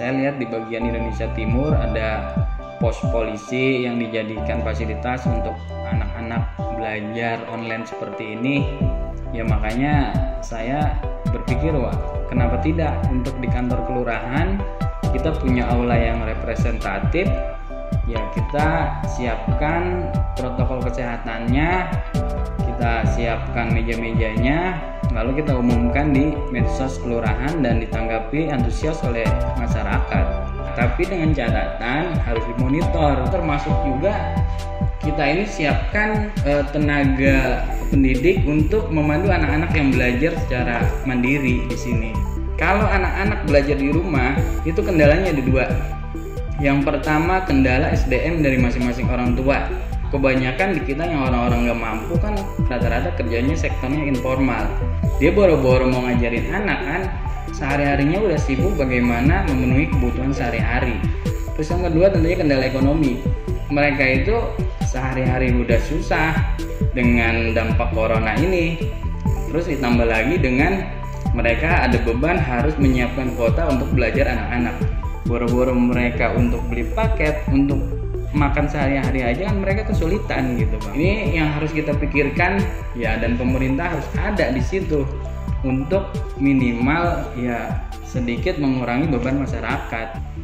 Saya lihat di bagian Indonesia Timur ada pos polisi yang dijadikan fasilitas untuk anak-anak belajar online seperti ini. Ya makanya saya berpikir, wah kenapa tidak untuk di kantor kelurahan kita punya aula yang representatif, ya kita siapkan protokol kesehatannya, kita siapkan meja-mejanya, lalu kita umumkan di medsos kelurahan dan ditanggapi antusias oleh masyarakat. Tapi dengan catatan harus dimonitor, termasuk juga kita ini siapkan tenaga pendidik untuk memandu anak-anak yang belajar secara mandiri di sini. Kalau anak-anak belajar di rumah itu kendalanya ada dua. Yang pertama kendala SDM dari masing-masing orang tua. Kebanyakan di kita yang orang-orang nggak mampu kan rata-rata kerjanya sektornya informal. Dia boro-boro mau ngajarin anak kan, sehari-harinya udah sibuk bagaimana memenuhi kebutuhan sehari-hari. Terus yang kedua tentunya kendala ekonomi. Mereka itu sehari-hari udah susah dengan dampak corona ini. Terus ditambah lagi dengan mereka ada beban harus menyiapkan kuota untuk belajar anak-anak. Boro-boro mereka untuk beli paket, untuk makan sehari-hari aja kan mereka kesulitan gitu Bang. Ini yang harus kita pikirkan ya, dan pemerintah harus ada di situ untuk minimal ya sedikit mengurangi beban masyarakat.